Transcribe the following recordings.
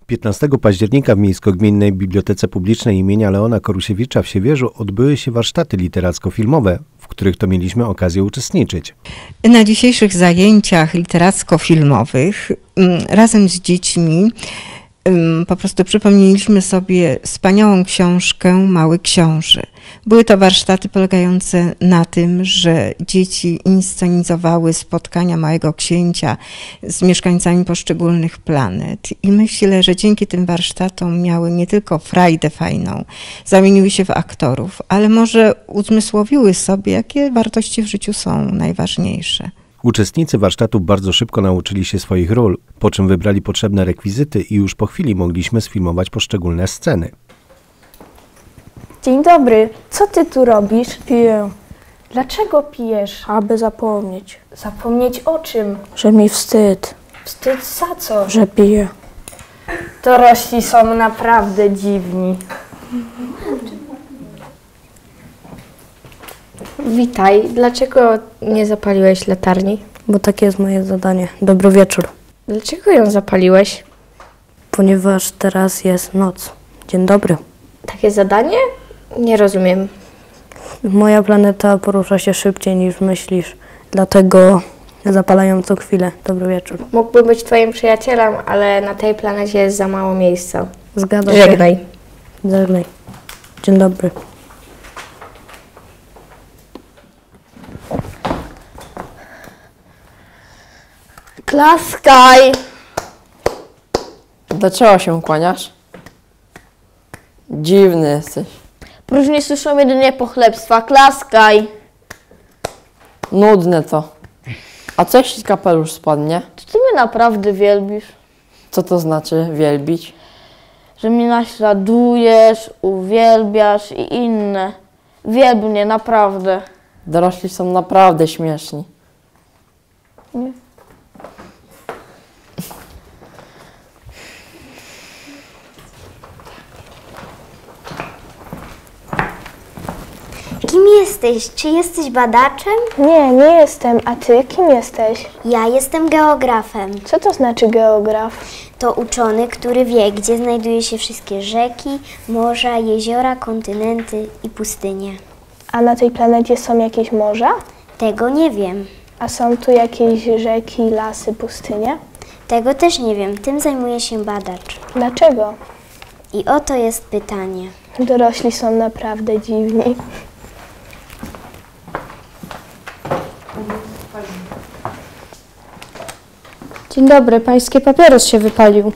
15 października w Miejsko-Gminnej Bibliotece Publicznej imienia Leona Korusiewicza w Siewierzu odbyły się warsztaty literacko-filmowe, w których to mieliśmy okazję uczestniczyć. Na dzisiejszych zajęciach literacko-filmowych razem z dziećmi po prostu przypomnieliśmy sobie wspaniałą książkę Mały Książę. Były to warsztaty polegające na tym, że dzieci inscenizowały spotkania Małego Księcia z mieszkańcami poszczególnych planet. I myślę, że dzięki tym warsztatom miały nie tylko frajdę fajną, zamieniły się w aktorów, ale może uzmysłowiły sobie, jakie wartości w życiu są najważniejsze. Uczestnicy warsztatów bardzo szybko nauczyli się swoich ról, po czym wybrali potrzebne rekwizyty i już po chwili mogliśmy sfilmować poszczególne sceny. Dzień dobry, co ty tu robisz? Piję, Dlaczego pijesz? aby zapomnieć, Zapomnieć o czym? że mi wstyd, Wstyd za co? że piję. Dorośli są naprawdę dziwni. Witaj. Dlaczego nie zapaliłeś latarni? Bo takie jest moje zadanie. Dobry wieczór. Dlaczego ją zapaliłeś? Ponieważ teraz jest noc. Dzień dobry. Takie zadanie? Nie rozumiem. Moja planeta porusza się szybciej niż myślisz, dlatego zapalają co chwilę. Dobry wieczór. Mógłbym być twoim przyjacielem, ale na tej planecie jest za mało miejsca. Zgadza się. Żegnaj. Żegnaj. Dzień dobry. Klaskaj! Dlaczego się kłaniasz? Dziwny jesteś. Próżnie słyszą jedynie pochlebstwa. Klaskaj! Nudne to. A co jeśli kapelusz spadnie? Czy ty mnie naprawdę wielbisz? Co to znaczy wielbić? Że mnie naśladujesz, uwielbiasz i inne. Wielb mnie, naprawdę. Dorośli są naprawdę śmieszni. Kim jesteś? Czy jesteś badaczem? Nie, nie jestem. A ty kim jesteś? Ja jestem geografem. Co to znaczy geograf? To uczony, który wie, gdzie znajdują się wszystkie rzeki, morza, jeziora, kontynenty i pustynie. A na tej planecie są jakieś morza? Tego nie wiem. A są tu jakieś rzeki, lasy, pustynie? Tego też nie wiem. Tym zajmuje się badacz. Dlaczego? I oto jest pytanie. Dorośli są naprawdę dziwni. Dzień dobry, pański papieros się wypalił.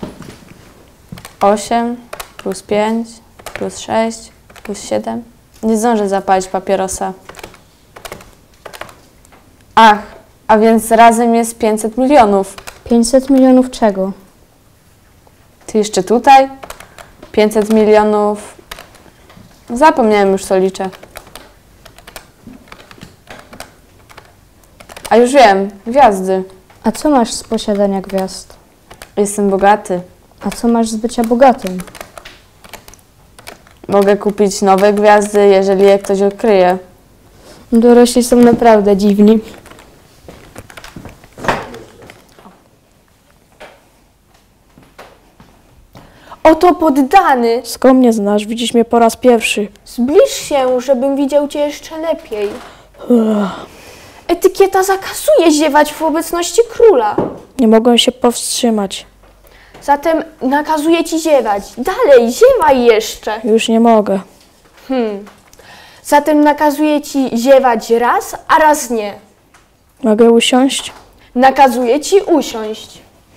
8 plus 5 plus 6 plus 7. Nie zdążę zapalić papierosa. Ach, a więc razem jest 500 milionów. 500 milionów czego? Ty jeszcze tutaj? 500 milionów. Zapomniałem już, co liczę. A już wiem, gwiazdy. A co masz z posiadania gwiazd? Jestem bogaty. A co masz z bycia bogatym? Mogę kupić nowe gwiazdy, jeżeli je ktoś odkryje. Dorośli są naprawdę dziwni. Oto poddany! Skąd mnie znasz? Widzisz mnie po raz pierwszy. Zbliż się, żebym widział cię jeszcze lepiej. Etykieta zakazuje ziewać w obecności króla. Nie mogłem się powstrzymać. Zatem nakazuje ci ziewać. Dalej, ziewaj jeszcze. Już nie mogę. Zatem nakazuje ci ziewać raz, a raz nie. Mogę usiąść? Nakazuje ci usiąść.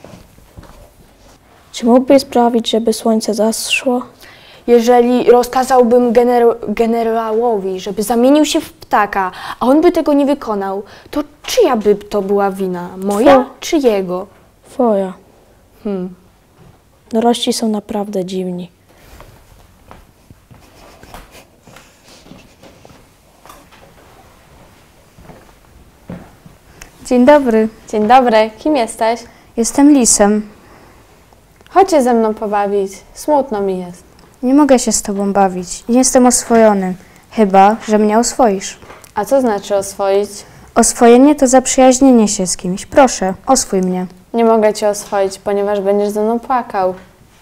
Czy mógłbyś sprawić, żeby słońce zaszło? Jeżeli rozkazałbym generałowi, żeby zamienił się w ptaka, a on by tego nie wykonał, to czyja by to była wina? Moja czy jego? Twoja. Dorośli są naprawdę dziwni. Dzień dobry, Dzień dobry, kim jesteś? jestem lisem. Chodź się ze mną pobawić. Smutno mi jest. Nie mogę się z tobą bawić. Nie jestem oswojony. Chyba, że mnie oswoisz. A co znaczy oswoić? Oswojenie to zaprzyjaźnienie się z kimś. Proszę, oswój mnie. Nie mogę cię oswoić, ponieważ będziesz ze mną płakał.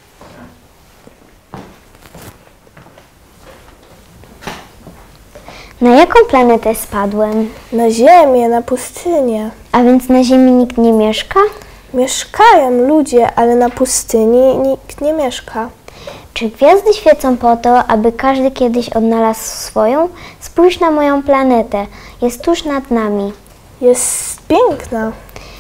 Na jaką planetę spadłem? Na Ziemię, na pustynię. A więc na Ziemi nikt nie mieszka? Mieszkają ludzie, ale na pustyni nikt nie mieszka. Czy gwiazdy świecą po to, aby każdy kiedyś odnalazł swoją? Spójrz na moją planetę. Jest tuż nad nami. Jest piękna.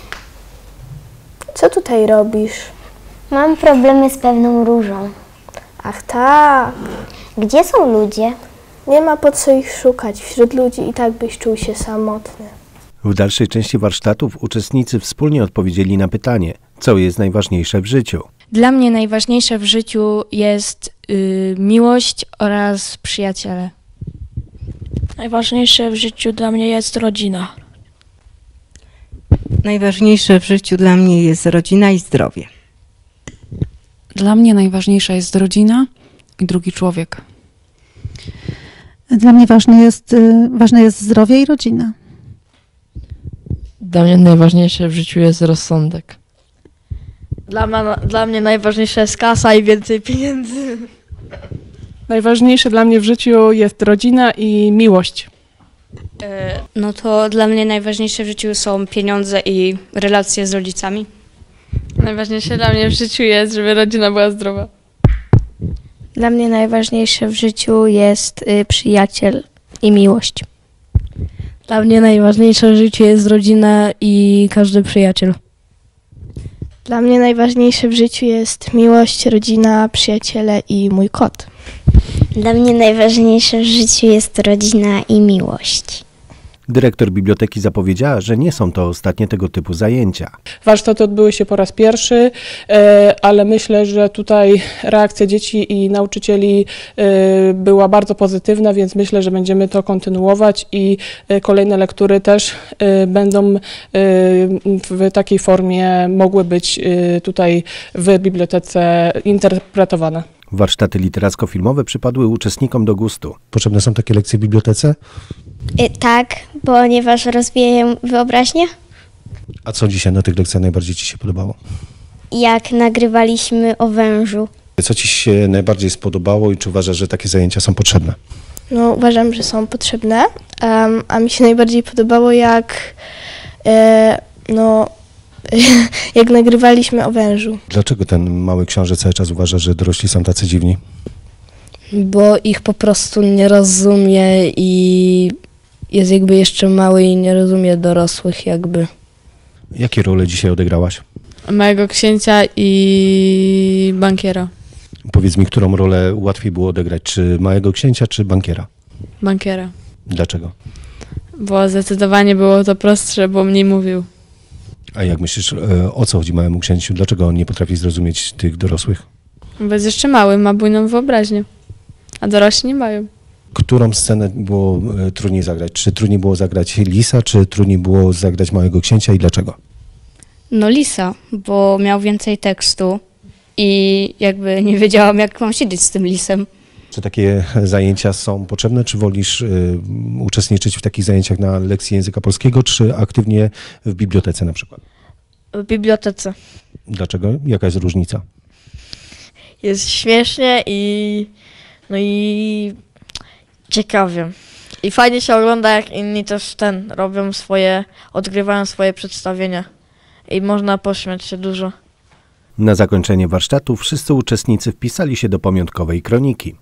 Co tutaj robisz? Mam problemy z pewną różą. Ach tak. Gdzie są ludzie? Nie ma po co ich szukać. Wśród ludzi i tak byś czuł się samotny. W dalszej części warsztatów uczestnicy wspólnie odpowiedzieli na pytanie, co jest najważniejsze w życiu. Dla mnie najważniejsze w życiu jest miłość oraz przyjaciele. Najważniejsze w życiu dla mnie jest rodzina. Najważniejsze w życiu dla mnie jest rodzina i zdrowie. Dla mnie najważniejsza jest rodzina i drugi człowiek. Dla mnie ważne jest zdrowie i rodzina. Dla mnie najważniejsze w życiu jest rozsądek. Dla mnie najważniejsza jest kasa i więcej pieniędzy. Najważniejsze dla mnie w życiu jest rodzina i miłość. No to dla mnie najważniejsze w życiu są pieniądze i relacje z rodzicami. Najważniejsze dla mnie w życiu jest, żeby rodzina była zdrowa. Dla mnie najważniejsze w życiu jest przyjaciel i miłość. Dla mnie najważniejsze w życiu jest rodzina i każdy przyjaciel. Dla mnie najważniejsze w życiu jest miłość, rodzina, przyjaciele i mój kot. Dla mnie najważniejsze w życiu jest rodzina i miłość. Dyrektor biblioteki zapowiedziała, że nie są to ostatnie tego typu zajęcia. Warsztaty odbyły się po raz pierwszy, ale myślę, że tutaj reakcja dzieci i nauczycieli była bardzo pozytywna, więc myślę, że będziemy to kontynuować i kolejne lektury też będą w takiej formie mogły być tutaj w bibliotece interpretowane. Warsztaty literacko-filmowe przypadły uczestnikom do gustu. Potrzebne są takie lekcje w bibliotece? Tak, ponieważ rozwijają wyobraźnię. A co dzisiaj na tych lekcjach najbardziej Ci się podobało? Jak nagrywaliśmy o wężu. Co Ci się najbardziej spodobało i czy uważasz, że takie zajęcia są potrzebne? No, uważam, że są potrzebne, a mi się najbardziej podobało jak jak nagrywaliśmy o wężu. Dlaczego ten mały książę cały czas uważa, że dorośli są tacy dziwni? Bo ich po prostu nie rozumie i jest jakby jeszcze mały i nie rozumie dorosłych jakby. Jakie role dzisiaj odegrałaś? Małego księcia i bankiera. Powiedz mi, którą rolę łatwiej było odegrać, czy małego księcia, czy bankiera? Bankiera. Dlaczego? Bo zdecydowanie było to prostsze, bo mniej mówił. A jak myślisz, o co chodzi małemu księciu? Dlaczego on nie potrafi zrozumieć tych dorosłych? Bo jest jeszcze mały, ma bujną wyobraźnię, a dorośli nie mają. Którą scenę było trudniej zagrać? Czy trudniej było zagrać Lisa, czy trudniej było zagrać małego księcia i dlaczego? No Lisa, bo miał więcej tekstu i jakby nie wiedziałam, jak mam siedzieć z tym lisem. Czy takie zajęcia są potrzebne, czy wolisz uczestniczyć w takich zajęciach na lekcji języka polskiego, czy aktywnie w bibliotece na przykład? W bibliotece. Dlaczego? Jaka jest różnica? Jest śmiesznie i ciekawie. I fajnie się ogląda, jak inni też robią odgrywają swoje przedstawienia. I można pośmiać się dużo. Na zakończenie warsztatu wszyscy uczestnicy wpisali się do pamiątkowej kroniki.